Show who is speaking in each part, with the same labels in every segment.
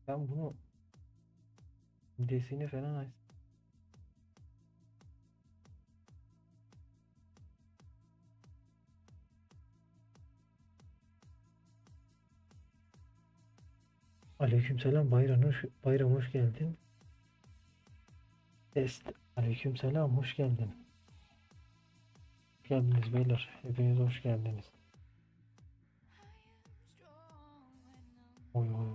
Speaker 1: Ben bunu deseni falan aç. Aleykümselam Bayram hoş geldin. Aleykümselam hoş geldin. Hoş geldiniz beyler. Hepiniz hoş geldiniz. Oy oy.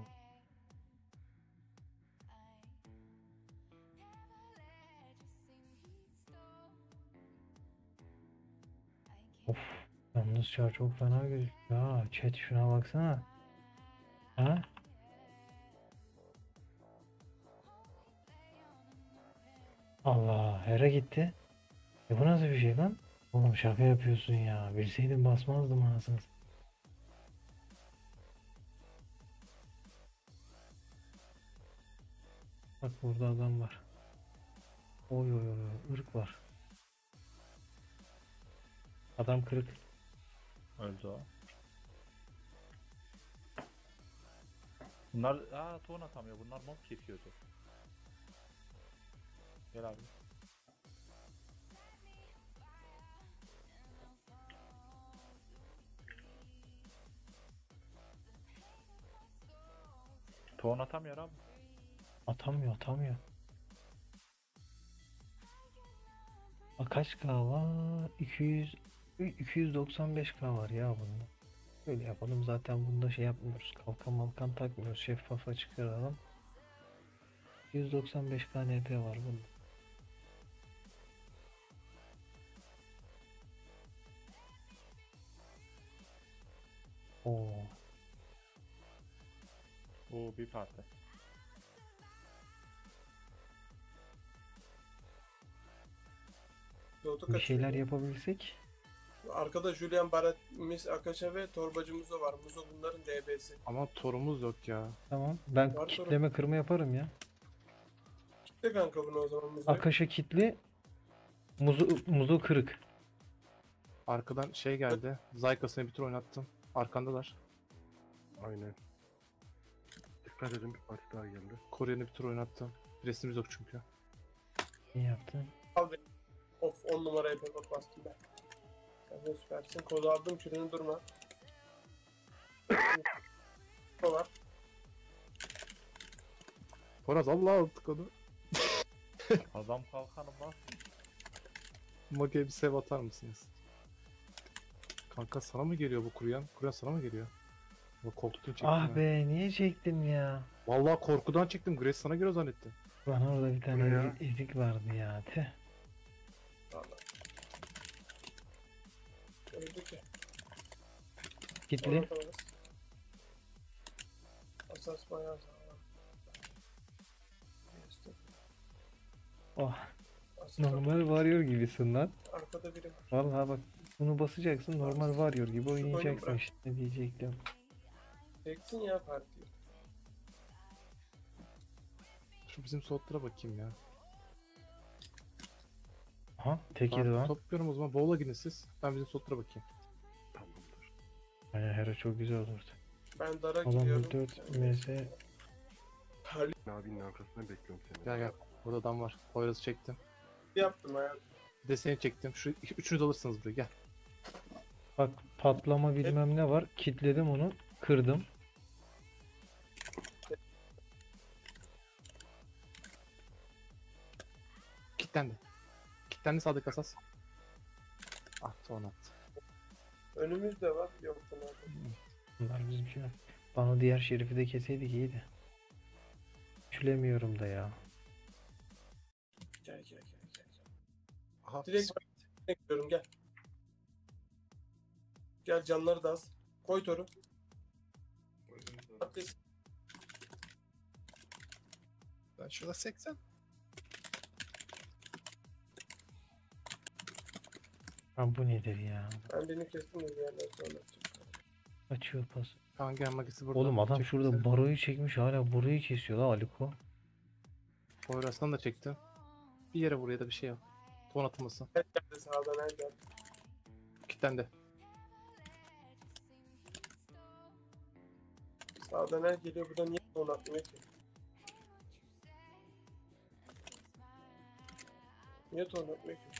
Speaker 1: Of. Yalnız çağ çok fena gözüküyor. Ya chat şuna baksana. Ha? Allah Hera gitti. Bu nasıl bir şey lan? Oğlum şaka yapıyorsun ya. Bilseydim basmazdım ağzını. Bak burada adam var. Oy oy oy. Irk var. Adam kırık.
Speaker 2: Öldü o. Bunlar ton atamıyor. Bunlar mob kesiyordu. Gel abi. Ton atamıyor abi.
Speaker 1: Atamıyor. Bak kaç K var? 295K var ya bunda. Böyle yapalım zaten bunda şey yapmıyoruz. Kalkan malkan takmıyoruz. Şeffafa çıkaralım. 195K NP var bunda. Oo.
Speaker 2: Bu bir parti.
Speaker 3: Yotu
Speaker 1: Bir şeyler
Speaker 3: kaçırıyor.
Speaker 1: yapabilsek.
Speaker 3: Arkada Julian Barret, Miss Akaşa ve torbacı Muzo var. Muzo bunların DB'si.
Speaker 4: Ama torumuz yok ya.
Speaker 1: Tamam. Ben
Speaker 3: Var
Speaker 1: kitleme kırma yaparım ya.
Speaker 3: Kitle kanka bunu o zaman Muzo'yu.
Speaker 1: Akaşa kitli. Muzu kırık.
Speaker 4: Arkadan şey geldi. Zykas'ını bir tur oynattım. Arkandalar.
Speaker 5: Aynen. Dikkat edin, bir parti daha geldi.
Speaker 4: Kore'ni bir tur oynattım. Presimiz yok çünkü.
Speaker 1: İyi yaptın.
Speaker 3: Al beni. Of 10 numarayı pepot bastım ben. Sen de süpersin. Kodu aldım çürünü durma. O var.
Speaker 4: Poraz Allah aldık onu.
Speaker 2: Adam kalkanım lan.
Speaker 4: Mage'ye bir sev atar mısınız? Kanka sana mı geliyor bu kuruyan? Kuruyan sana mı geliyor? Bak korktum çektim
Speaker 1: Ah
Speaker 4: ya.
Speaker 1: be niye çektim ya?
Speaker 4: Vallahi korkudan çektim. Grace sana geliyor zannettim.
Speaker 1: Lan orada bir tane
Speaker 5: Bu ne ya?
Speaker 1: ezik vardı ya. Tüh.
Speaker 3: Valla. Öldü ki.
Speaker 1: Kitli.
Speaker 3: Orada asas bayağı sağlam.
Speaker 1: Oh.
Speaker 3: Asas
Speaker 1: Normal varıyor gibisin lan.
Speaker 3: arkada biri var.
Speaker 1: Vallahi bak bunu basacaksın normal varıyor gibi
Speaker 3: oyunu
Speaker 1: oynayacaksın
Speaker 3: bırak.
Speaker 1: işte ne diyecektim.
Speaker 3: Çeksin ya partiyi.
Speaker 4: Şu bizim slotlara bakayım ya.
Speaker 1: Aha tek yedi
Speaker 4: Ben
Speaker 1: lan.
Speaker 4: topluyorum o zaman. Bowl'a gidin siz. Ben bizim slotlara bakayım.
Speaker 5: Tamamdır.
Speaker 1: Aynen Hera çok güzel olurdu.
Speaker 3: Ben dara
Speaker 1: Adam
Speaker 3: gidiyorum.
Speaker 1: 4 MS.
Speaker 5: Abinin arkasında bekliyorum seni.
Speaker 4: Gel gel. Burada adam var. Poyraz'ı çektim.
Speaker 3: Yaptım hayatım.
Speaker 4: Bir de seni çektim. Şu üçünü de alırsınız buraya. Gel.
Speaker 1: Bak patlama bilmem ne var. Kitledim onu. Kırdım.
Speaker 4: Kilitlendi. Kilitlendi sağdaki asas. Ah son attı.
Speaker 3: Önümüzde var. Yok bunlar.
Speaker 1: Bunlar bizim şey. Bana diğer şerifi de keseydik iyiydi. Çülemiyorum da ya.
Speaker 3: Gel.
Speaker 4: Aha.
Speaker 3: Direkt ben gidiyorum gel. Gel canları da az. Koy toru. Atlas.
Speaker 4: Ben şurada 80.
Speaker 1: Ha bu nedir ya?
Speaker 3: Ben beni kestim de bir yerden sonra.
Speaker 1: Açıyor pas.
Speaker 4: Kanka gel magisi burada.
Speaker 1: Oğlum adam
Speaker 4: Çektim
Speaker 1: şurada
Speaker 4: seni.
Speaker 1: baroyu çekmiş hala burayı kesiyor la Aliko.
Speaker 4: Poyraz'dan da çektim. Bir yere buraya da bir şey yap. Ton atılmasın.
Speaker 3: Her yerde sağdan her yerde.
Speaker 4: Kilitlendi.
Speaker 3: Sağdan her geliyor. Burada niye onu atmıyor ki? Niye torun atmıyor ki?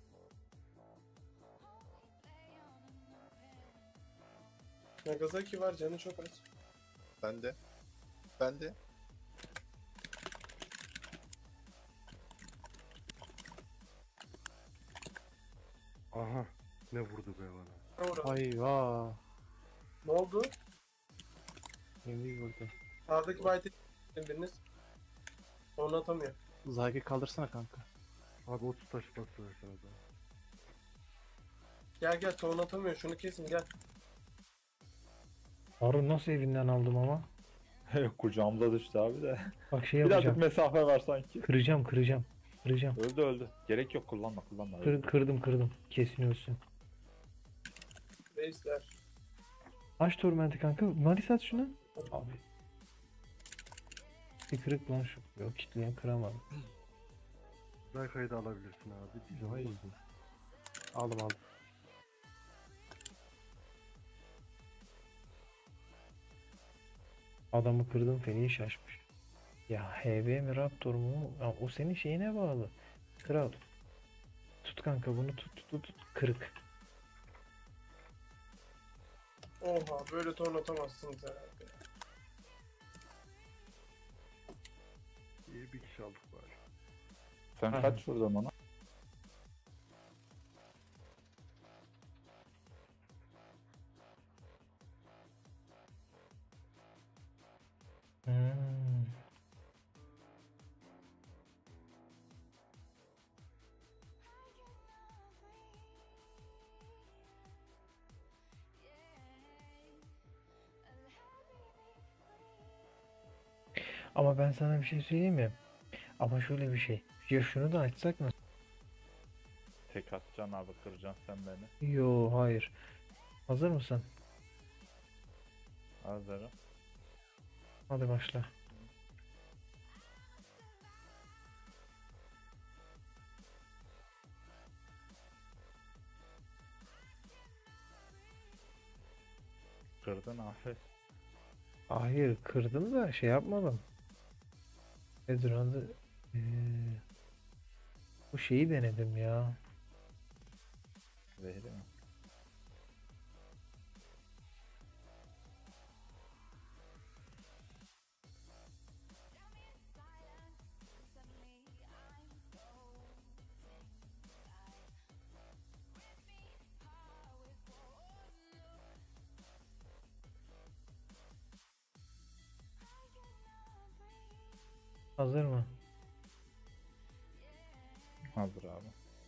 Speaker 3: Nagasaki var, canı çok az.
Speaker 6: Bende. Bende.
Speaker 5: Aha. Ne vurdu be bana.
Speaker 3: Ne uğradı?
Speaker 4: Ayva.
Speaker 3: Ne oldu?
Speaker 4: Yemeği vurdu.
Speaker 3: Sağdaki baytı biriniz. Onu atamıyor.
Speaker 4: Zaygi kaldırsana kanka.
Speaker 5: Abi 30 taş bastı versene daha.
Speaker 3: Gel gel, ton atamıyor. Şunu kesin gel.
Speaker 1: Harun nasıl evinden aldım ama?
Speaker 2: Kucağımıza düştü abi de.
Speaker 1: Bak şey
Speaker 2: Birazcık
Speaker 1: yapacağım.
Speaker 2: mesafe var sanki.
Speaker 1: Kıracağım. Kıracağım.
Speaker 2: Öldü öldü. Gerek yok, kullanma.
Speaker 1: Kırdım. Kesin ölsün.
Speaker 3: Reisler.
Speaker 1: Aç tormenti kanka. Malis at şunu. Abi. Bir kırık lan şu. Yok kitleyen kıramadım.
Speaker 5: Zayka'yı da alabilirsin abi. Diyeceğim
Speaker 4: Vay.
Speaker 5: ama.
Speaker 4: Aldım aldım.
Speaker 1: Adamı kırdım feni şaşmış. Ya HB mi Raptor mu? Ya, o senin şeyine bağlı. Kral. Tut kanka bunu tut. Kırık.
Speaker 3: Oha, böyle ton atamazsınız herhalde.
Speaker 5: İyi bir kişi aldık bari.
Speaker 2: Sen
Speaker 1: Aha.
Speaker 2: kaç vurdun ona?
Speaker 1: Hmm. Ama ben sana bir şey söyleyeyim mi? Ama şöyle bir şey. Ya şunu da açsak mı?
Speaker 2: Tek atacaksın abi, kıracaksın sen beni.
Speaker 1: Yo hayır. Hazır mısın?
Speaker 2: Hazırım.
Speaker 1: Hadi başla.
Speaker 2: Kırdın abi.
Speaker 1: Hayır kırdım da şey yapmadım. Nedir adı? Bu şeyi denedim ya.
Speaker 2: Zehri mi?
Speaker 1: Hazır mı?
Speaker 2: Hazır abi.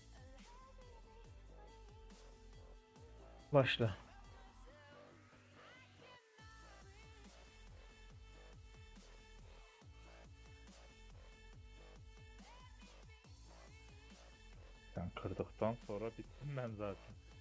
Speaker 1: Başla.
Speaker 2: Sen kırdıktan sonra bittim ben zaten.